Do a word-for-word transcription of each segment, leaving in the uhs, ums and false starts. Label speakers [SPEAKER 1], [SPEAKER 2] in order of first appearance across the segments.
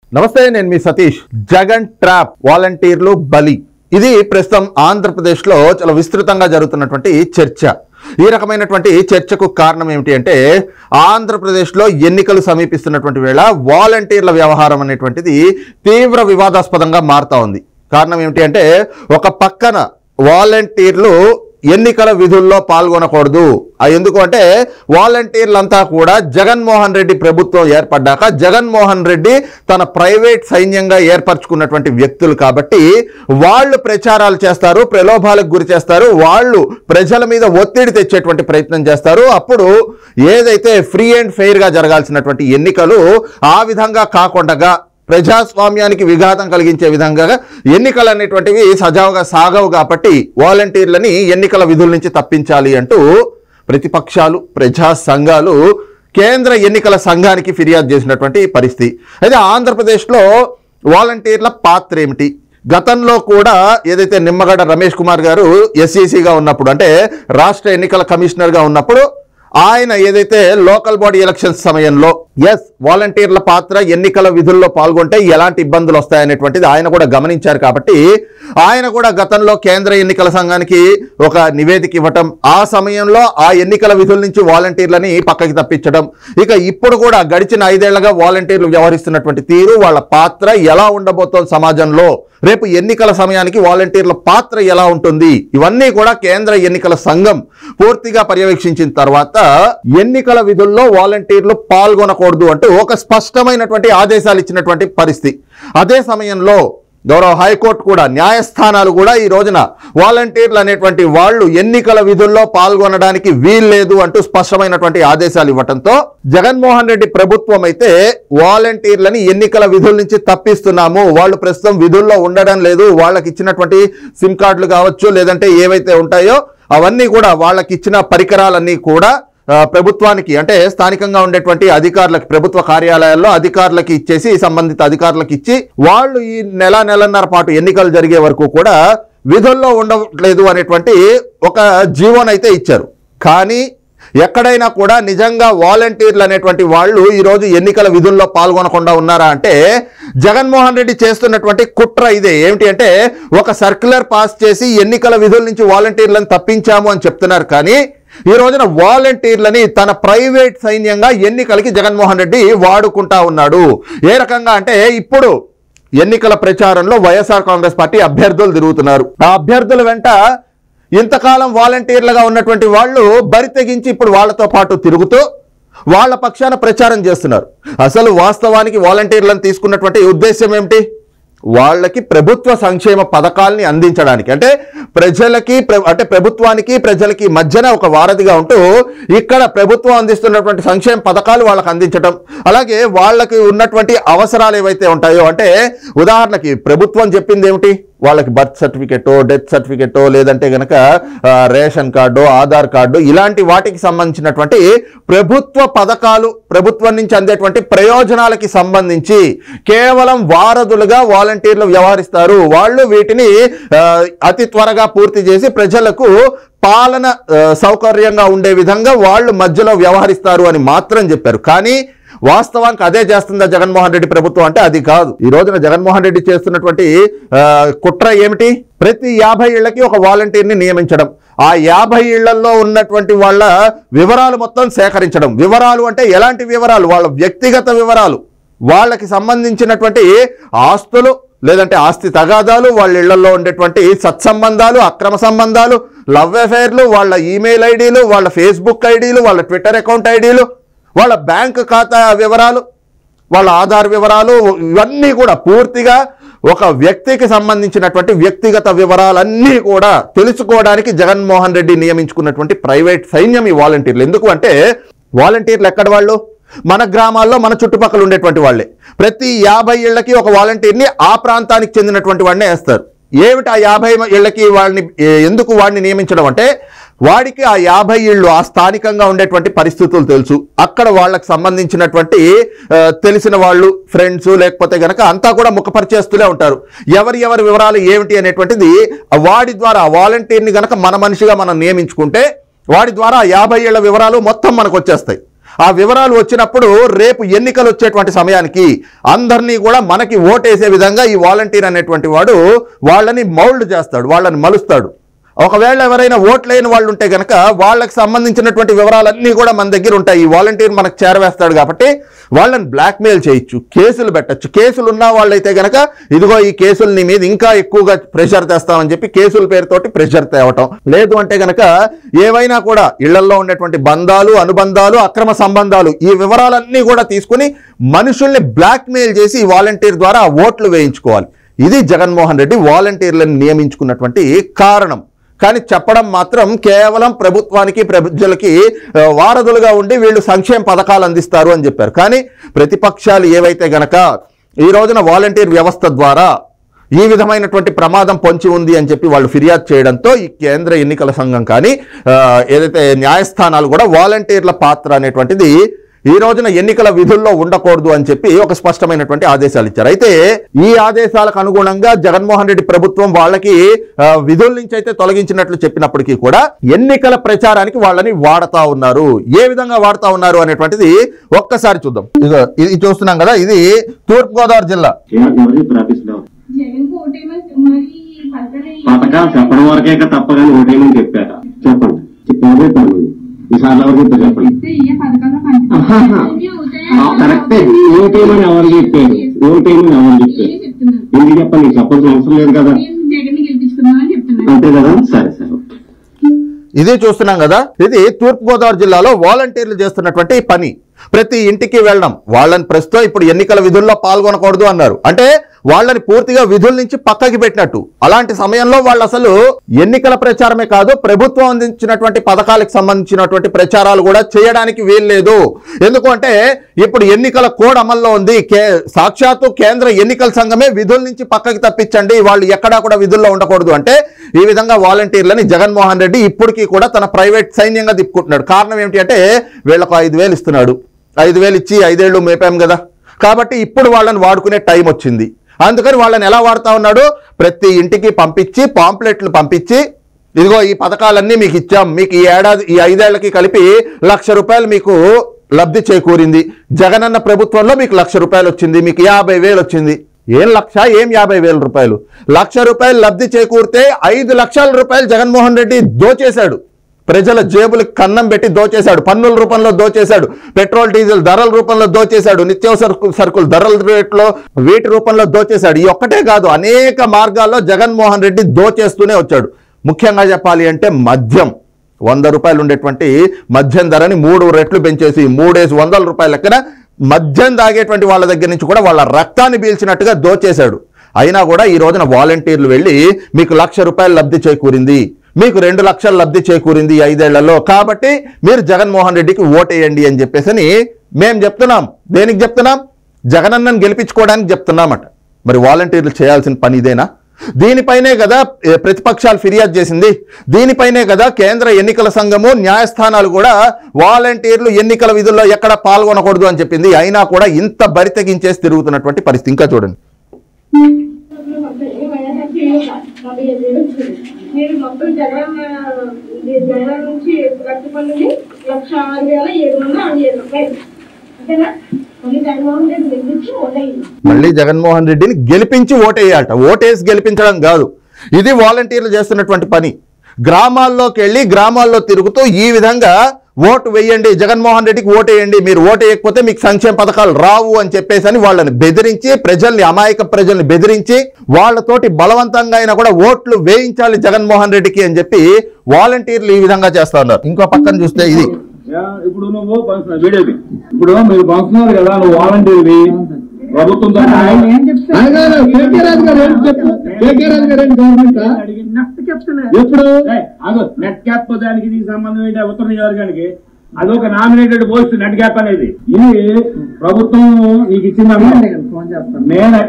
[SPEAKER 1] నమస్తే, నేను మీ సతీష్. జగన్ ట్రాప్, వాలంటీర్లు బలి. ఇది ప్రస్తుతం ఆంధ్రప్రదేశ్లో చాలా విస్తృతంగా జరుగుతున్నటువంటి చర్చ. ఈ రకమైనటువంటి చర్చకు కారణం ఏమిటి అంటే, ఆంధ్రప్రదేశ్లో ఎన్నికలు సమీపిస్తున్నటువంటి వేళ వాలంటీర్ల వ్యవహారం అనేటువంటిది తీవ్ర వివాదాస్పదంగా మారుతా ఉంది. కారణం ఏమిటి అంటే, ఒక పక్కన వాలంటీర్లు ఎన్నికల విధుల్లో పాల్గొనకూడదు. ఎందుకు అంటే, వాలంటీర్లంతా కూడా జగన్మోహన్ రెడ్డి ప్రభుత్వం ఏర్పడ్డాక జగన్మోహన్ రెడ్డి తన ప్రైవేట్ సైన్యంగా ఏర్పరచుకున్నటువంటి వ్యక్తులు కాబట్టి వాళ్ళు ప్రచారాలు చేస్తారు, ప్రలోభాలకు గురి చేస్తారు, వాళ్ళు ప్రజల మీద ఒత్తిడి తెచ్చేటువంటి ప్రయత్నం చేస్తారు. అప్పుడు ఏదైతే ఫ్రీ అండ్ ఫెయిర్గా జరగాల్సినటువంటి ఎన్నికలు ఆ విధంగా కాకుండా ప్రజాస్వామ్యానికి విఘాతం కలిగించే విధంగా ఎన్నికలు అనేటువంటివి సజావుగా సాగవు. కాబట్టి వాలంటీర్లని ఎన్నికల విధుల నుంచి తప్పించాలి అంటూ ప్రతిపక్షాలు, ప్రజా సంఘాలు కేంద్ర ఎన్నికల సంఘానికి ఫిర్యాదు చేసినటువంటి పరిస్థితి. అయితే ఆంధ్రప్రదేశ్లో వాలంటీర్ల పాత్ర ఏమిటి? గతంలో కూడా ఏదైతే నిమ్మగడ్డ రమేష్ కుమార్ గారు ఎస్ఈసిగా ఉన్నప్పుడు, అంటే రాష్ట్ర ఎన్నికల కమిషనర్గా ఉన్నప్పుడు, ఆయన ఏదైతే లోకల్ బాడీ ఎలక్షన్స్ సమయంలో ఎస్ వాలంటీర్ల పాత్ర ఎన్నికల విధుల్లో పాల్గొంటే ఎలాంటి ఇబ్బందులు వస్తాయనేటువంటిది ఆయన కూడా గమనించారు. కాబట్టి ఆయన కూడా గతంలో కేంద్ర ఎన్నికల సంఘానికి ఒక నివేదిక ఇవ్వటం, ఆ సమయంలో ఆ ఎన్నికల విధుల నుంచి వాలంటీర్లని పక్కకి తప్పించడం, ఇక ఇప్పుడు కూడా గడిచిన ఐదేళ్లుగా వాలంటీర్లు వ్యవహరిస్తున్నటువంటి తీరు, వాళ్ళ పాత్ర ఎలా ఉండబోతోంది సమాజంలో, రేపు ఎన్నికల సమయానికి వాలంటీర్ల పాత్ర ఎలా ఉంటుంది, ఇవన్నీ కూడా కేంద్ర ఎన్నికల సంఘం పూర్తిగా పర్యవేక్షించిన తర్వాత ఎన్నికల విధుల్లో వాలంటీర్లు పాల్గొనకూడదు అంటూ ఒక స్పష్టమైనటువంటి ఆదేశాలు ఇచ్చినటువంటి పరిస్థితి. అదే సమయంలో గౌరవ హైకోర్టు కూడా, న్యాయస్థానాలు కూడా ఈ రోజున వాలంటీర్లు అనేటువంటి వాళ్ళు ఎన్నికల విధుల్లో పాల్గొనడానికి వీల్లేదు అంటూ స్పష్టమైనటువంటి ఆదేశాలు ఇవ్వడంతో జగన్మోహన్ రెడ్డి ప్రభుత్వం అయితే వాలంటీర్లని ఎన్నికల విధుల నుంచి తప్పిస్తున్నాము, వాళ్ళు ప్రస్తుతం విధుల్లో ఉండడం లేదు, వాళ్ళకి ఇచ్చినటువంటి సిమ్ కార్డులు కావచ్చు, లేదంటే ఏవైతే ఉంటాయో అవన్నీ కూడా వాళ్ళకి ఇచ్చిన పరికరాలన్నీ కూడా ప్రభుత్వానికి, అంటే స్థానికంగా ఉండేటువంటి అధికారులకు, ప్రభుత్వ కార్యాలయాల్లో అధికారులకు ఇచ్చేసి, సంబంధిత అధికారులకు ఇచ్చి వాళ్ళు ఈ నెల నెలన్నర పాటు ఎన్నికలు జరిగే వరకు కూడా విధుల్లో ఉండట్లేదు అనేటువంటి ఒక జీవోనైతే ఇచ్చారు. కానీ ఎక్కడైనా కూడా నిజంగా వాలంటీర్లు అనేటువంటి వాళ్ళు ఈరోజు ఎన్నికల విధుల్లో పాల్గొనకుండా ఉన్నారా అంటే, జగన్మోహన్ రెడ్డి చేస్తున్నటువంటి కుట్ర ఇదే. ఏమిటి అంటే, ఒక సర్క్యులర్ పాస్ చేసి ఎన్నికల విధుల నుంచి వాలంటీర్లను తప్పించాము అని చెప్తున్నారు. కానీ ఈ రోజున వాలంటీర్లని తన ప్రైవేట్ సైన్యంగా ఎన్నికలకి జగన్మోహన్ రెడ్డి వాడుకుంటా ఉన్నాడు. ఏ రకంగా అంటే, ఇప్పుడు ఎన్నికల ప్రచారంలో వైఎస్ఆర్ కాంగ్రెస్ పార్టీ అభ్యర్థులు తిరుగుతున్నారు. ఆ అభ్యర్థుల వెంట ఇంతకాలం వాలంటీర్లుగా ఉన్నటువంటి వాళ్ళు బరి తెగించి ఇప్పుడు వాళ్ళతో పాటు తిరుగుతూ వాళ్ళ పక్షాన ప్రచారం చేస్తున్నారు. అసలు వాస్తవానికి వాలంటీర్లను తీసుకున్నటువంటి ఉద్దేశం ఏమిటి? వాళ్ళకి ప్రభుత్వ సంక్షేమ పథకాల్ని అందించడానికి, అంటే ప్రజలకి అంటే ప్రభుత్వానికి ప్రజలకి మధ్యన ఒక వారధిగా ఉంటూ ఇక్కడ ప్రభుత్వం అందిస్తున్నటువంటి సంక్షేమ పథకాలు వాళ్ళకి అందించడం, అలాగే వాళ్ళకి ఉన్నటువంటి అవసరాలు ఏవైతే ఉంటాయో, అంటే ఉదాహరణకి ప్రభుత్వం చెప్పింది ఏమిటి, వాళ్ళకి బర్త్ సర్టిఫికెటో, డెత్ సర్టిఫికెటో, లేదంటే కనుక రేషన్ కార్డు, ఆధార్ కార్డు, ఇలాంటి వాటికి సంబంధించినటువంటి ప్రభుత్వ పథకాలు, ప్రభుత్వం నుంచి అందేటువంటి ప్రయోజనాలకి సంబంధించి కేవలం వారధులుగా వాలంటీర్లు వ్యవహరిస్తారు. వాళ్ళు వీటిని అతి త్వరగా పూర్తి చేసి ప్రజలకు పాలన సౌకర్యంగా ఉండే విధంగా వాళ్ళు మధ్యలో వ్యవహరిస్తారు అని మాత్రం చెప్పారు. కానీ వాస్తవానికి అదే చేస్తుందా జగన్మోహన్ రెడ్డి ప్రభుత్వం అంటే అది కాదు. ఈ రోజున జగన్మోహన్ రెడ్డి చేస్తున్నటువంటి కుట్ర ఏమిటి? ప్రతి యాభై ఇళ్లకి ఒక వాలంటీర్ని నియమించడం, ఆ యాభై ఇళ్లలో ఉన్నటువంటి వాళ్ళ వివరాలు మొత్తం సేకరించడం. వివరాలు అంటే ఎలాంటి వివరాలు? వాళ్ళ వ్యక్తిగత వివరాలు, వాళ్ళకి సంబంధించినటువంటి ఆస్తులు, లేదంటే ఆస్తి తగాదాలు, వాళ్ళ ఇళ్లలో ఉండేటువంటి సత్సంబంధాలు, అక్రమ సంబంధాలు, లవ్ అఫైర్లు, వాళ్ళ ఈమెయిల్ ఐడీలు, వాళ్ళ ఫేస్బుక్ ఐడీలు, వాళ్ళ ట్విట్టర్ అకౌంట్ ఐడీలు, వాళ్ళ బ్యాంకు ఖాతా వివరాలు, వాళ్ళ ఆధార్ వివరాలు, ఇవన్నీ కూడా పూర్తిగా ఒక వ్యక్తికి సంబంధించినటువంటి వ్యక్తిగత వివరాలన్నీ కూడా తెలుసుకోవడానికి జగన్మోహన్ రెడ్డి నియమించుకున్నటువంటి ప్రైవేట్ సైన్యం ఈ వాలంటీర్లు. ఎందుకు అంటే, వాలంటీర్లు ఎక్కడ వాళ్ళు? మన గ్రామాల్లో మన చుట్టుపక్కల ఉండేటువంటి వాళ్ళే. ప్రతి యాభై ఇళ్లకి ఒక వాలంటీర్ని ఆ ప్రాంతానికి చెందినటువంటి వాడినే వేస్తారు. ఏమిటి ఆ యాభై ఇళ్లకి వాళ్ళని ఎందుకు వాడిని నియమించడం అంటే, వాడికి ఆ యాభై ఇళ్ళు ఆ స్థానికంగా ఉండేటువంటి పరిస్థితులు తెలుసు, అక్కడ వాళ్ళకి సంబంధించినటువంటి తెలిసిన వాళ్ళు, ఫ్రెండ్స్, లేకపోతే గనక అంతా కూడా ముఖపరిచేస్తూనే ఉంటారు. ఎవరి ఎవరి వివరాలు ఏమిటి అనేటువంటిది వాడి ద్వారా, వాలంటీర్ని గనక మన మనిషిగా మనం నియమించుకుంటే వాడి ద్వారా యాభై ఏళ్ల వివరాలు మొత్తం మనకు వచ్చేస్తాయి. ఆ వివరాలు వచ్చినప్పుడు రేపు ఎన్నికలు వచ్చేటువంటి సమయానికి అందరినీ కూడా మనకి ఓటేసే విధంగా ఈ వాలంటీర్ అనేటువంటి వాడు వాళ్ళని మౌల్డ్ చేస్తాడు, వాళ్ళని మలుస్తాడు. ఒకవేళ ఎవరైనా ఓట్లు లేని వాళ్ళు ఉంటే కనుక వాళ్ళకి సంబంధించినటువంటి వివరాలన్నీ కూడా మన దగ్గర ఉంటాయి. ఈ వాలంటీర్ మనకు చేరవేస్తాడు కాబట్టి వాళ్ళని బ్లాక్మెయిల్ చేయొచ్చు, కేసులు పెట్టచ్చు. కేసులు ఉన్న వాళ్ళైతే కనుక ఇదిగో ఈ కేసుల్ని మీద ఇంకా ఎక్కువగా ప్రెషర్ తెస్తామని చెప్పి కేసుల పేరుతోటి ప్రెషర్ తేవటం. లేదు అంటే కనుక ఏవైనా కూడా ఇళ్లలో ఉండేటువంటి బంధాలు, అనుబంధాలు, అక్రమ సంబంధాలు, ఈ వివరాలన్నీ కూడా తీసుకుని మనుషుల్ని బ్లాక్మెయిల్ చేసి ఈ వాలంటీర్ ద్వారా ఓట్లు వేయించుకోవాలి. ఇది జగన్మోహన్ రెడ్డి వాలంటీర్లను నియమించుకున్నటువంటి కారణం. కానీ చెప్పడం మాత్రం కేవలం ప్రభుత్వానికి ప్రజలకి వారధులుగా ఉండి వీళ్ళు సంక్షేమ పథకాలు అందిస్తారు అని చెప్పారు. కానీ ప్రతిపక్షాలు ఏవైతే గనక ఈ రోజున వాలంటీర్ వ్యవస్థ ద్వారా ఈ విధమైనటువంటి ప్రమాదం పొంచి ఉంది అని చెప్పి వాళ్ళు ఫిర్యాదు చేయడంతో ఈ కేంద్ర ఎన్నికల సంఘం కానీ ఏదైతే న్యాయస్థానాలు కూడా వాలంటీర్ల పాత్ర అనేటువంటిది ఈ రోజున ఎన్నికల విధుల్లో ఉండకూడదు అని చెప్పి ఒక స్పష్టమైనటువంటి ఆదేశాలు ఇచ్చారు. అయితే ఈ ఆదేశాలకు అనుగుణంగా జగన్మోహన్ రెడ్డి ప్రభుత్వం వాళ్ళకి విధుల నుంచి అయితే తొలగించినట్లు చెప్పినప్పటికీ కూడా ఎన్నికల ప్రచారానికి వాళ్ళని వాడతా ఉన్నారు. ఏ విధంగా వాడతా ఉన్నారు అనేటువంటిది ఒక్కసారి చూద్దాం. ఇది చూస్తున్నాం కదా, ఇది తూర్పు గోదావరి జిల్లా.
[SPEAKER 2] పథకాలు చెప్పడం వరకే తప్పగానే ఓటేమని చెప్పారు. చెప్పండి చెప్పండి ఈసారి ఎవరికి చెప్పండి. కరెక్టే, ఓటేమని ఎవరు చెప్పారు, ఓటేమని ఎవరు చెప్పారు ఎందుకు చెప్పండి, చెప్పాల్సిన అవసరం లేదు కదా, అంతే కదా. సరే సరే
[SPEAKER 1] ఇది చూస్తున్నాం కదా, ఇది తూర్పు గోదావరి జిల్లాలో వాలంటీర్లు చేస్తున్నటువంటి పని. ప్రతి ఇంటికి వెళ్ళడం, వాళ్ళని ప్రస్తుతం ఇప్పుడు ఎన్నికల విధుల్లో పాల్గొనకూడదు అన్నారు, అంటే వాళ్ళని పూర్తిగా విధుల నుంచి పక్కకి పెట్టినట్టు. అలాంటి సమయంలో వాళ్ళు అసలు ఎన్నికల ప్రచారమే కాదు, ప్రభుత్వం అందించినటువంటి పథకాలకు సంబంధించినటువంటి ప్రచారాలు కూడా చేయడానికి వీల్లేదు. ఎందుకు అంటే ఇప్పుడు ఎన్నికల కోడ్ అమల్లో ఉంది. కే సాక్షాత్తు కేంద్ర ఎన్నికల సంఘమే విధుల నుంచి పక్కకి తప్పించండి, వాళ్ళు ఎక్కడా కూడా విధుల్లో ఉండకూడదు అంటే ఈ విధంగా వాలంటీర్లని జగన్మోహన్ రెడ్డి ఇప్పటికీ కూడా తన ప్రైవేట్ సైన్యంగా తిప్పుకుంటున్నాడు. కారణం ఏంటి అంటే వీళ్ళకు ఐదు వేలు ఇస్తున్నాడు, ఐదు వేలు ఇచ్చి ఐదేళ్లు మేపాం కదా, కాబట్టి ఇప్పుడు వాళ్ళని వాడుకునే టైం వచ్చింది. అందుకని వాళ్ళని ఎలా వాడుతా ఉన్నాడు, ప్రతి ఇంటికి పంపించి పాంప్లెట్లు పంపించి ఇదిగో ఈ పథకాలన్నీ మీకు ఇచ్చాం, మీకు ఈ ఏడాది ఈ ఐదేళ్లకి కలిపి లక్ష రూపాయలు మీకు లబ్ధి చేకూరింది, జగనన్న ప్రభుత్వంలో మీకు లక్ష రూపాయలు వచ్చింది, మీకు యాభై వేలు వచ్చింది. ఏం లక్ష ఏం యాభై వేల రూపాయలు, లక్ష రూపాయలు లబ్ధి చేకూరితే ఐదు లక్షల రూపాయలు జగన్మోహన్ రెడ్డి దోచేశాడు, ప్రజల జేబులకు కన్నం పెట్టి దోచేశాడు, పన్నుల రూపంలో దోచేశాడు, పెట్రోల్ డీజిల్ ధరల రూపంలో దోచేశాడు, నిత్యావసర సరుకుల ధరల రేట్లో వీటి రూపంలో దోచేశాడు. ఈ ఒక్కటే కాదు, అనేక మార్గాల్లో జగన్మోహన్ రెడ్డి దోచేస్తూనే వచ్చాడు. ముఖ్యంగా చెప్పాలి అంటే మద్యం, వంద రూపాయలు ఉండేటువంటి మద్యం ధరని మూడు రెట్లు పెంచేసి మూడేసి వందల రూపాయల లెక్కన మద్యం తాగేటువంటి వాళ్ళ దగ్గర నుంచి కూడా వాళ్ళ రక్తాన్ని పీల్చినట్టుగా దోచేశాడు. అయినా కూడా ఈ రోజున వాలంటీర్లు వెళ్ళి మీకు లక్ష రూపాయలు లబ్ధి చేకూరింది, మీకు రెండు లక్షల లబ్ధి చేకూరింది ఐదేళ్లలో, కాబట్టి మీరు జగన్మోహన్ రెడ్డికి ఓటేయండి అని చెప్పేసి మేము చెప్తున్నాం. దేనికి చెప్తున్నాం? జగనన్నను గెలిపించుకోవడానికి చెప్తున్నామట. మరి వాలంటీర్లు చేయాల్సిన పని ఇదేనా? దీనిపైనే కదా ప్రతిపక్షాలు ఫిర్యాదు చేసింది, దీనిపైనే కదా కేంద్ర ఎన్నికల సంఘము న్యాయస్థానాలు కూడా వాలంటీర్లు ఎన్నికల విధుల్లో ఎక్కడ పాల్గొనకూడదు అని చెప్పింది. అయినా కూడా ఇంత బరితెగించేసి తిరుగుతున్నటువంటి పరిస్థితి. ఇంకా చూడండి,
[SPEAKER 3] మీరు మొత్తం జగన్ జగన్ నుంచి లక్ష పన్నుని లక్ష ఆరు వేల ఏడు వందల అరవై ఏడు రూపాయలు అంతేనా? మళ్ళీ జగన్మోహన్ రెడ్డి గెలిపించి ఓటేయండి,
[SPEAKER 1] మళ్ళీ జగన్మోహన్ రెడ్డిని గెలిపించి ఓటేయాలట. ఓటేసి గెలిపించడం కాదు, ఇది వాలంటీర్లు చేస్తున్నటువంటి పని. గ్రామాల్లోకి వెళ్ళి గ్రామాల్లో తిరుగుతూ ఈ విధంగా ఓటు వేయండి, జగన్మోహన్ రెడ్డికి ఓటేయండి, మీరు ఓటు వేయకపోతే మీకు సంక్షేమ పథకాలు రావు అని చెప్పేసి అని వాళ్ళని బెదిరించి, ప్రజల్ని అమాయక ప్రజల్ని బెదిరించి వాళ్ళతోటి బలవంతంగా అయినా కూడా ఓట్లు వేయించాలి జగన్మోహన్ రెడ్డికి అని చెప్పి వాలంటీర్లు ఈ విధంగా చేస్తా ఉన్నారు. ఇంకో పక్కన చూస్తే ఇది
[SPEAKER 2] ఇప్పుడు నువ్వు వీడియోది ఇప్పుడు మీరు పంపుతున్నారు కదా, నువ్వు వాలంటీర్వి ప్రభుత్వంతో ఎప్పుడు నెట్ క్యాప్ దానికి దీనికి సంబంధం ఏంటి? ఉత్తర నియోజకవర్గానికి అదొక నామినేటెడ్ పోస్ట్ నెట్ క్యాప్ అనేది. ఇది ప్రభుత్వం నీకు ఇచ్చిందమ్మా, నేను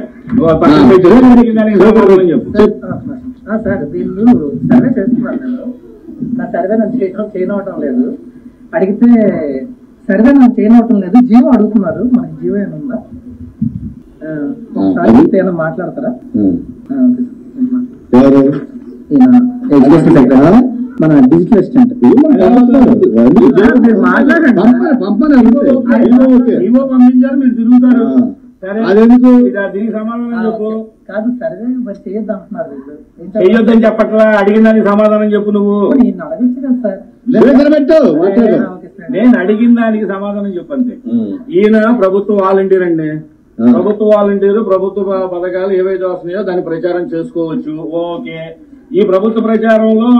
[SPEAKER 4] సార్ వీళ్ళు సర్వే చేస్తున్నారు, నేను నా సర్వే నన్ను చేయనవటం లేదు, అడిగితే సర్వే నన్ను చేయనవటం లేదు, జీవో అడుగుతున్నారు. మనకి జీవో ఏమైనా ఉందా? ఏమైనా మాట్లాడతారా? మన డిజిటల్ అసిస్టెంట్
[SPEAKER 2] పంపించారు మీరు తిరుగుతారు అదెందుకు దీనికి సమాధానం చెప్పు
[SPEAKER 4] కాదు సర్వే మరి చేయొద్దు అంటున్నారు
[SPEAKER 2] చెయ్యొద్దని చెప్పట్లా అడిగిన దానికి సమాధానం చెప్పు నువ్వు
[SPEAKER 4] నేను అడగచ్చు కదా సార్
[SPEAKER 2] నేను అడిగిన దానికి సమాధానం చెప్పు అంతే. ఈయన ప్రభుత్వ వాలంటీర్ అండి, ప్రభుత్వ వాలంటీరు ప్రభుత్వ పథకాలు ఏవైతే వస్తున్నాయో దాన్ని ప్రచారం చేసుకోవచ్చు. ఓకే, ఈ ప్రభుత్వ ప్రచారంలో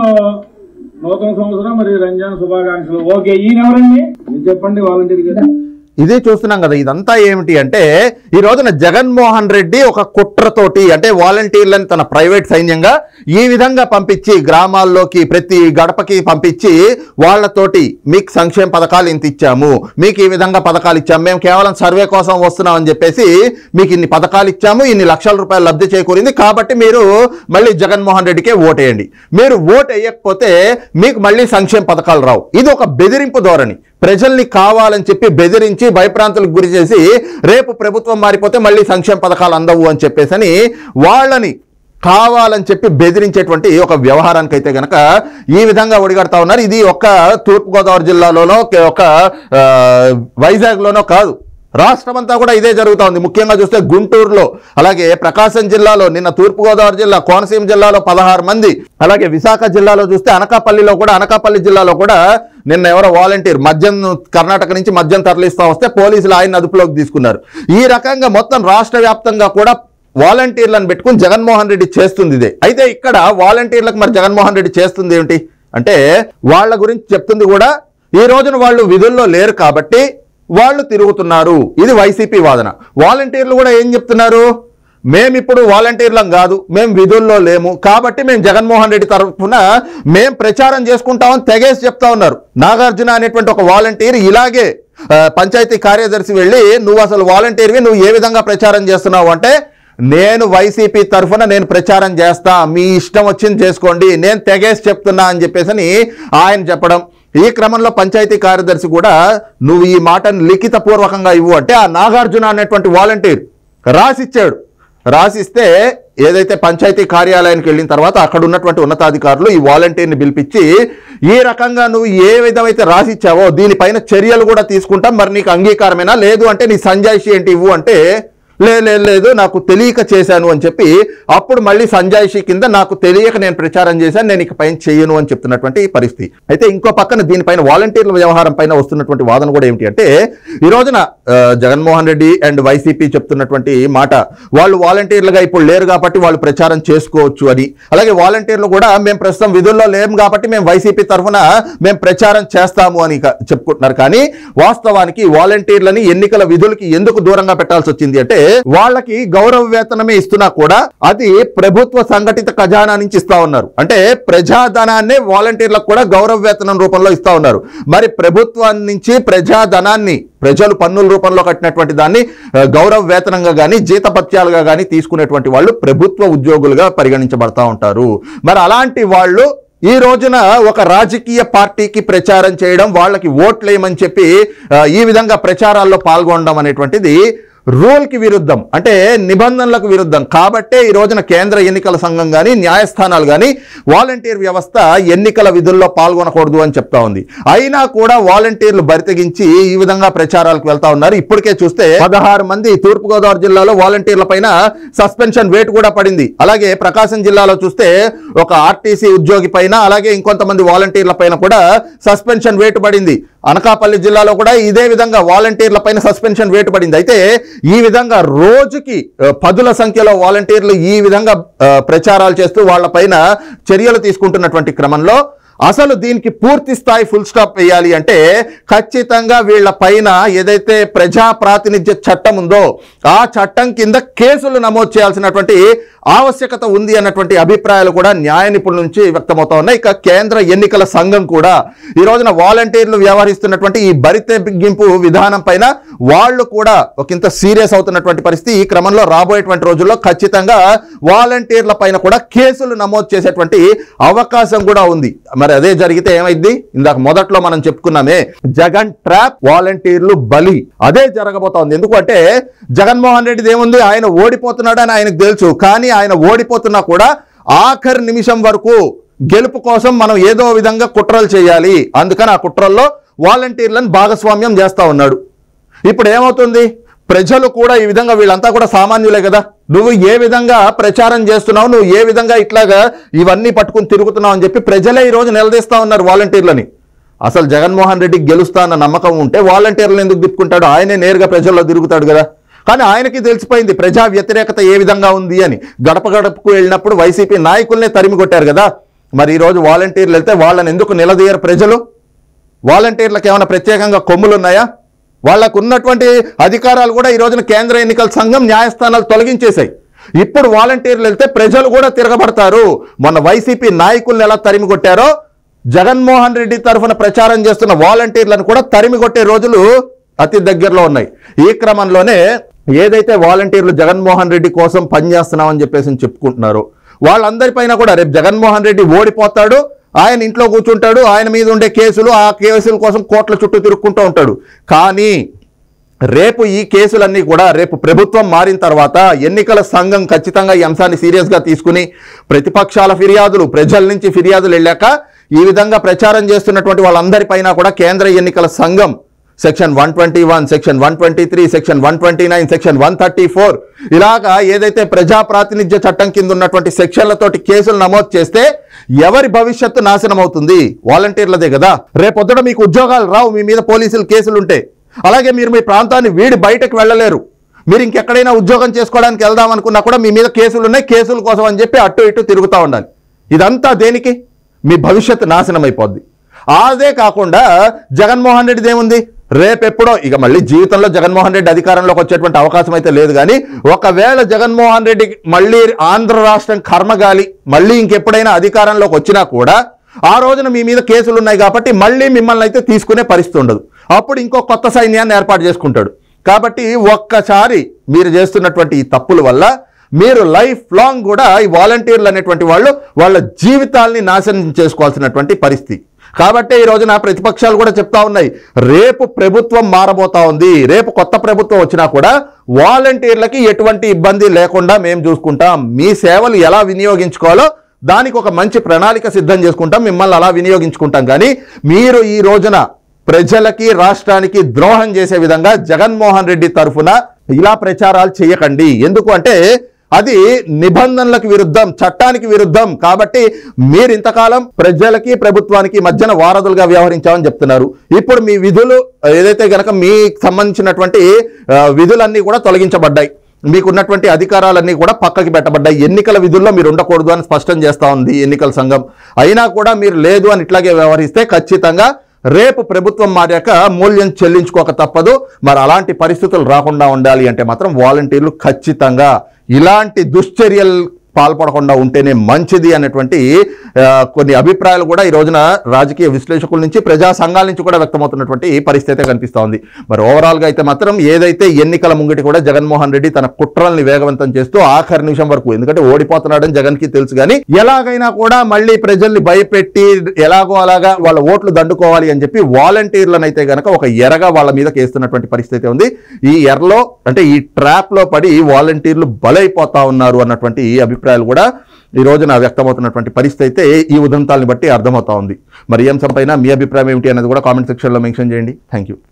[SPEAKER 2] నూతన సంవత్సరం మరి రంజాన్ శుభాకాంక్షలు. ఓకే, ఈయన ఎవరండి మీరు చెప్పండి వాలంటీర్ కదా.
[SPEAKER 1] ఇదే చూస్తున్నాం కదా. ఇదంతా ఏమిటి అంటే ఈ రోజున జగన్మోహన్ రెడ్డి ఒక కుట్రతోటి అంటే వాలంటీర్లను తన ప్రైవేట్ సైన్యంగా ఈ విధంగా పంపించి గ్రామాల్లోకి ప్రతి గడపకి పంపించి వాళ్ళతోటి మీకు సంక్షేమ పథకాలు ఇంత ఇచ్చాము, మీకు ఈ విధంగా పథకాలు ఇచ్చాము, మేము కేవలం సర్వే కోసం వస్తున్నాం అని చెప్పేసి మీకు ఇన్ని పథకాలు ఇచ్చాము, ఇన్ని లక్షల రూపాయలు లబ్ధి చేకూరింది కాబట్టి మీరు మళ్ళీ జగన్మోహన్ రెడ్డికే ఓటేయండి, మీరు ఓటు వేయకపోతే మీకు మళ్ళీ సంక్షేమ పథకాలు రావు. ఇది ఒక బెదిరింపు ధోరణి. ప్రజల్ని కావాలని చెప్పి బెదిరించి భయప్రాంతులకు గురి చేసి రేపు ప్రభుత్వం మారిపోతే మళ్ళీ సంక్షేమ పథకాలు అందవు అని చెప్పేసి వాళ్ళని కావాలని చెప్పి బెదిరించేటువంటి ఒక వ్యవహారానికి అయితే గనక ఈ విధంగా ఒడిగడతా ఉన్నారు. ఇది ఒక్క తూర్పుగోదావరి జిల్లాలోనో ఒక వైజాగ్లోనో కాదు, రాష్ట్రమంతా కూడా ఇదే జరుగుతూ ఉంది. ముఖ్యంగా చూస్తే గుంటూరులో, అలాగే ప్రకాశం జిల్లాలో, నిన్న తూర్పుగోదావరి జిల్లా కోనసీమ జిల్లాలో పదహారు మంది, అలాగే విశాఖ జిల్లాలో చూస్తే అనకాపల్లిలో కూడా అనకాపల్లి జిల్లాలో కూడా నిన్న ఎవరో వాలంటీర్ మద్యం కర్ణాటక నుంచి మద్యం తరలిస్తూ వస్తే పోలీసులు ఆయన అదుపులోకి తీసుకున్నారు. ఈ రకంగా మొత్తం రాష్ట్ర వ్యాప్తంగా కూడా వాలంటీర్లను పెట్టుకుని జగన్మోహన్ రెడ్డి చేస్తుంది ఇదే. అయితే ఇక్కడ వాలంటీర్లకు మరి జగన్మోహన్ రెడ్డి చేస్తుంది ఏమిటి అంటే వాళ్ళ గురించి చెప్తుంది కూడా ఈ రోజున వాళ్ళు విధుల్లో లేరు కాబట్టి వాళ్ళు తిరుగుతున్నారు. ఇది వైసీపీ వాదన. వాలంటీర్లు కూడా ఏం చెప్తున్నారు, మేమిప్పుడు వాలంటీర్లం కాదు, మేము విధుల్లో లేము కాబట్టి మేము జగన్మోహన్ రెడ్డి తరఫున మేము ప్రచారం చేసుకుంటామని తెగేసి చెప్తా ఉన్నారు. నాగార్జున అనేటువంటి ఒక వాలంటీర్ ఇలాగే పంచాయతీ కార్యదర్శి వెళ్ళి నువ్వు అసలు వాలంటీర్వి, నువ్వు ఏ విధంగా ప్రచారం చేస్తున్నావు అంటే నేను వైసీపీ తరఫున నేను ప్రచారం చేస్తా, మీ ఇష్టం వచ్చింది చేసుకోండి, నేను తెగేసి చెప్తున్నా అని చెప్పేసి ఆయన చెప్పడం. ఈ క్రమంలో పంచాయతీ కార్యదర్శి కూడా నువ్వు ఈ మాటను లిఖిత పూర్వకంగా ఇవ్వు అంటే ఆ నాగార్జున అనేటువంటి వాలంటీర్ రాసిచ్చాడు. రాసిస్తే ఏదైతే పంచాయతీ కార్యాలయానికి వెళ్ళిన తర్వాత అక్కడ ఉన్నటువంటి ఉన్నతాధికారులు ఈ వాలంటీర్ని పిలిపించి ఈ రకంగా నువ్వు ఏ విధమైతే రాసిచ్చావో దీనిపైన చర్యలు కూడా తీసుకుంటాం, మరి నీకు అంగీకారమేనా, లేదు అంటే నీ సంజాయిషి ఏంటి ఇవ్వు అంటే లేదు లేదు నాకు తెలియక చేశాను అని చెప్పి అప్పుడు మళ్ళీ సంజాయిషి కింద నాకు తెలియక నేను ప్రచారం చేశాను, నేను ఇక పైన చేయను అని చెప్తున్నటువంటి పరిస్థితి. అయితే ఇంకో పక్కన దీనిపైన వాలంటీర్ల వ్యవహారం పైన వస్తున్నటువంటి వాదన కూడా ఏమిటి అంటే ఈ రోజున జగన్మోహన్ రెడ్డి అండ్ వైసీపీ చెప్తున్నటువంటి మాట వాళ్ళు వాలంటీర్లుగా ఇప్పుడు లేరు కాబట్టి వాళ్ళు ప్రచారం చేసుకోవచ్చు అని, అలాగే వాలంటీర్లు కూడా మేము ప్రస్తుతం విధుల్లో లేము కాబట్టి మేము వైసీపీ తరఫున మేము ప్రచారం చేస్తాము అని చెప్పుకుంటున్నారు. కానీ వాస్తవానికి వాలంటీర్లని ఎన్నికల విధులకి ఎందుకు దూరంగా పెట్టాల్సి వచ్చింది అంటే వాళ్ళకి గౌరవ వేతనమే ఇస్తున్నా కూడా అది ప్రభుత్వ సంఘటిత ఖజానా నుంచి ఇస్తా ఉన్నారు. అంటే ప్రజాధనాన్నే వాలంటీర్లకు కూడా గౌరవ వేతనం రూపంలో ఇస్తా ఉన్నారు. మరి ప్రభుత్వం నుంచి ప్రజాధనాన్ని ప్రజలు పన్నుల రూపంలో కట్టినటువంటి దాన్ని గౌరవ వేతనంగా కానీ జీతపత్యాలుగా కానీ తీసుకునేటువంటి వాళ్ళు ప్రభుత్వ ఉద్యోగులుగా పరిగణించబడతా ఉంటారు. మరి అలాంటి వాళ్ళు ఈ రోజున ఒక రాజకీయ పార్టీకి ప్రచారం చేయడం, వాళ్ళకి ఓట్లేయమని చెప్పి ఈ విధంగా ప్రచారాల్లో పాల్గొనడం అనేటువంటిది రూల్కి విరుద్ధం, అంటే నిబంధనలకు విరుద్ధం. కాబట్టే ఈ రోజున కేంద్ర ఎన్నికల సంఘం కానీ న్యాయస్థానాలు కానీ వాలంటీర్ వ్యవస్థ ఎన్నికల విధుల్లో పాల్గొనకూడదు అని చెప్తా ఉంది. అయినా కూడా వాలంటీర్లు బరితెగించి ఈ విధంగా ప్రచారాలకు వెళ్తా ఉన్నారు. ఇప్పటికే చూస్తే పదహారు మంది తూర్పుగోదావరి జిల్లాలో వాలంటీర్ల పైన సస్పెన్షన్ వేటు కూడా పడింది. అలాగే ప్రకాశం జిల్లాలో చూస్తే ఒక ఆర్టీసీ ఉద్యోగి పైన అలాగే ఇంకొంతమంది వాలంటీర్ల పైన కూడా సస్పెన్షన్ వేటు పడింది. అనకాపల్లి జిల్లాలో కూడా ఇదే విధంగా వాలంటీర్ల పైన సస్పెన్షన్ వేటు పడింది. అయితే ఈ విధంగా రోజుకి పదుల సంఖ్యలో వాలంటీర్లు ఈ విధంగా ప్రచారాలు చేస్తూ వాళ్ళ పైన చర్యలు తీసుకుంటున్నటువంటి క్రమంలో అసలు దీనికి పూర్తి స్థాయి ఫుల్ స్టాప్ వేయాలి అంటే ఖచ్చితంగా వీళ్ళ పైన ఏదైతే ప్రజా ప్రాతినిధ్య చట్టం ఉందో ఆ చట్టం కింద కేసులు నమోదు చేయాల్సినటువంటి ఆవశ్యకత ఉంది అన్నటువంటి అభిప్రాయాలు కూడా న్యాయ నిపుణుల నుంచి వ్యక్తమవుతా ఉన్నాయి. ఇక కేంద్ర ఎన్నికల సంఘం కూడా ఈ రోజున వాలంటీర్లు వ్యవహరిస్తున్నటువంటి ఈ బరితెగింపు విధానం పైన వాళ్ళు కూడా ఒకంత సీరియస్ అవుతున్నటువంటి పరిస్థితి. ఈ క్రమంలో రాబోయేటువంటి రోజుల్లో ఖచ్చితంగా వాలంటీర్ల పైన కూడా కేసులు నమోదు చేసేటువంటి అవకాశం కూడా ఉంది. మరి అదే జరిగితే ఏమైంది, ఇందాక మొదట్లో మనం చెప్పుకున్నామే జగన్ ట్రాప్, వాలంటీర్లు బలి, అదే జరగబోతా ఉంది. ఎందుకంటే జగన్మోహన్ రెడ్డిది ఏముంది, ఆయన ఓడిపోతున్నాడు అని ఆయనకు తెలుసు. కానీ ఆయన ఓడిపోతున్నా కూడా ఆఖరి నిమిషం వరకు గెలుపు కోసం మనం ఏదో విధంగా కుట్రలు చేయాలి, అందుకని ఆ కుట్రల్లో వాలంటీర్లను భాగస్వామ్యం చేస్తూ ఉన్నాడు. ఇప్పుడు ఏమవుతుంది, ప్రజలు కూడా ఈ విధంగా, వీళ్ళంతా కూడా సామాన్యులే కదా, నువ్వు ఏ విధంగా ప్రచారం చేస్తున్నావు, నువ్వు ఏ విధంగా ఇట్లాగా ఇవన్నీ పట్టుకుని తిరుగుతున్నావు అని చెప్పి ప్రజలే ఈరోజు నిలదీస్తూ ఉన్నారు వాలంటీర్లని. అసలు జగన్మోహన్ రెడ్డికి గెలుస్తా అన్న నమ్మకం ఉంటే వాలంటీర్లను ఎందుకు తిప్పుకుంటాడు, ఆయనే నేరుగా ప్రజల్లో తిరుగుతాడు కదా. కానీ ఆయనకి తెలిసిపోయింది ప్రజా వ్యతిరేకత ఏ విధంగా ఉంది అని. గడప గడపకు వెళ్ళినప్పుడు వైసీపీ నాయకుల్నే తరిమి కొట్టారు కదా. మరి ఈరోజు వాలంటీర్లు వెళ్తే వాళ్ళని ఎందుకు నిలదీయరు ప్రజలు? వాలంటీర్లకు ఏమైనా ప్రత్యేకంగా కొమ్ములు ఉన్నాయా? వాళ్ళకు ఉన్నటువంటి అధికారాలు కూడా ఈ రోజున కేంద్ర ఎన్నికల సంఘం న్యాయస్థానాలు తొలగించేశాయి. ఇప్పుడు వాలంటీర్లు వెళ్తే ప్రజలు కూడా తిరగబడతారు. మొన్న వైసీపీ నాయకుల్ని ఎలా తరిమి కొట్టారో జగన్మోహన్ రెడ్డి తరఫున ప్రచారం చేస్తున్న వాలంటీర్లను కూడా తరిమి కొట్టే రోజులు అతి దగ్గరలో ఉన్నాయి. ఈ క్రమంలోనే ఏదైతే వాలంటీర్లు జగన్మోహన్ రెడ్డి కోసం పనిచేస్తున్నామని చెప్పేసి చెప్పుకుంటున్నారో వాళ్ళందరిపైన కూడా రేపు జగన్మోహన్ రెడ్డి ఓడిపోతాడు, ఆయన ఇంట్లో కూర్చుంటాడు, ఆయన మీద ఉండే కేసులు, ఆ కేసుల కోసం కోట్ల చుట్టూ తిరుక్కుంటూ ఉంటాడు. కానీ రేపు ఈ కేసులన్నీ కూడా రేపు ప్రభుత్వం మారిన తర్వాత ఎన్నికల సంఘం ఖచ్చితంగా ఈ అంశాన్ని సీరియస్గా తీసుకుని ప్రతిపక్షాల ఫిర్యాదులు, ప్రజల నుంచి ఫిర్యాదులు వెళ్ళాక ఈ విధంగా ప్రచారం చేస్తున్నటువంటి వాళ్ళందరిపైన కూడా కేంద్ర ఎన్నికల సంఘం section one twenty one section one twenty three section one twenty nine section one thirty four ఇలాగా ఏదైతే ప్రజా ప్రాతినిధ్య చట్టం కింద ఉన్నటువంటి సెక్షన్లతోటి కేసులు నమోదు చేస్తే ఎవరి భవిష్యత్తు నాశనం అవుతుంది? వాలంటీర్లదే కదా. రేపొద్దున మీకు ఉద్యోగాలు రావు మీ మీద పోలీసులు కేసులు ఉంటే. అలాగే మీరు మీ ప్రాంతాన్ని వీడి బయటకు వెళ్ళలేరు. మీరు ఇంకెక్కడైనా ఉద్యోగం చేసుకోవడానికి వెళ్దాం అనుకున్నా కూడా మీ మీద కేసులు ఉన్నాయి, కేసుల కోసం అని చెప్పి అటు ఇటు తిరుగుతూ ఉండాలి. ఇదంతా దేనికి? మీ భవిష్యత్తు నాశనం అయిపోద్ది. అదే కాకుండా జగన్మోహన్ రెడ్డిది ఏముంది, రేపెప్పుడో ఇక మళ్ళీ జీవితంలో జగన్మోహన్ రెడ్డి అధికారంలోకి వచ్చేటువంటి అవకాశం అయితే లేదు. కానీ ఒకవేళ జగన్మోహన్ రెడ్డి మళ్ళీ ఆంధ్ర రాష్ట్రం కర్మగాలి మళ్ళీ ఇంకెప్పుడైనా అధికారంలోకి వచ్చినా కూడా ఆ రోజున మీ మీద కేసులు ఉన్నాయి కాబట్టి మళ్ళీ మిమ్మల్ని అయితే తీసుకునే పరిస్థితి ఉండదు. అప్పుడు ఇంకో కొత్త సైన్యాన్ని ఏర్పాటు చేసుకుంటాడు. కాబట్టి ఒక్కసారి మీరు చేస్తున్నటువంటి ఈ తప్పుల వల్ల మీరు లైఫ్ లాంగ్ కూడా ఈ వాలంటీర్లు అనేటువంటి వాళ్ళు వాళ్ళ జీవితాల్ని నాశనం చేసుకోవాల్సినటువంటి పరిస్థితి. కాబట్టి ఈ రోజున ప్రతిపక్షాలు కూడా చెప్తా ఉన్నాయి, రేపు ప్రభుత్వం మారబోతా ఉంది, రేపు కొత్త ప్రభుత్వం వచ్చినా కూడా వాలంటీర్లకి ఎటువంటి ఇబ్బంది లేకుండా మేము చూసుకుంటాం, మీ సేవలు ఎలా వినియోగించుకోవాలో దానికి ఒక మంచి ప్రణాళిక సిద్ధం చేసుకుంటాం, మిమ్మల్ని అలా వినియోగించుకుంటాం. కానీ మీరు ఈ రోజున ప్రజలకి రాష్ట్రానికి ద్రోహం చేసే విధంగా జగన్మోహన్ రెడ్డి తరఫున ఇలా ప్రచారాలు చేయకండి. ఎందుకు అంటే అది నిబంధనలకు విరుద్ధం, చట్టానికి విరుద్ధం. కాబట్టి మీరు ఇంతకాలం ప్రజలకి ప్రభుత్వానికి మధ్యన వారధులుగా వ్యవహరించామని చెప్తున్నారు. ఇప్పుడు మీ విధులు ఏదైతే గనక మీకు సంబంధించినటువంటి విధులన్నీ కూడా తొలగించబడ్డాయి, మీకున్నటువంటి అధికారాలన్నీ కూడా పక్కకి పెట్టబడ్డాయి. ఎన్నికల విధుల్లో మీరు ఉండకూడదు అని స్పష్టం చేస్తూ ఉంది ఎన్నికల సంఘం. అయినా కూడా మీరు లేదు అని ఇట్లాగే వ్యవహరిస్తే ఖచ్చితంగా రేపు ప్రభుత్వం మారాక మూల్యం చెల్లించుకోక తప్పదు. మరి అలాంటి పరిస్థితులు రాకుండా ఉండాలి అంటే మాత్రం వాలంటీర్లు ఖచ్చితంగా ఇలాంటి దుశ్చర్యలు పాల్పడకుండా ఉంటేనే మంచిది అనేటువంటి కొన్ని అభిప్రాయాలు కూడా ఈ రోజున రాజకీయ విశ్లేషకుల నుంచి, ప్రజా సంఘాల నుంచి కూడా వ్యక్తమవుతున్నటువంటి పరిస్థితి కనిపిస్తూ ఉంది. మరి ఓవరాల్గా అయితే మాత్రం ఏదైతే ఎన్నికల ముంగిటి కూడా జగన్మోహన్ రెడ్డి తన కుట్రల్ని వేగవంతం చేస్తూ ఆఖరి నిమిషం వరకు, ఎందుకంటే ఓడిపోతున్నాడని జగన్కి తెలుసు, కానీ ఎలాగైనా కూడా మళ్ళీ ప్రజల్ని భయపెట్టి ఎలాగో అలాగా వాళ్ళ ఓట్లు దండుకోవాలి అని చెప్పి వాలంటీర్లను అయితే గనక ఒక ఎరగా వాళ్ళ మీద కేస్తున్నటువంటి పరిస్థితి ఉంది. ఈ ఎర్రలో అంటే ఈ ట్రాప్ లో పడి వాలంటీర్లు బలైపోతా ఉన్నారు అన్నటువంటి ఈ అభిప్రాయాలు కూడా ఈ రోజున వ్యక్తమవుతున్నటువంటి పరిస్థితి అయితే ఈ ఉదంతాలను బట్టి అర్థమవుతా ఉంది. మరి ఈ అంశంపైన మీ అభిప్రాయం ఏమిటి అనేది కూడా కామెంట్ సెక్షన్లో మెన్షన్ చేయండి. Thank you.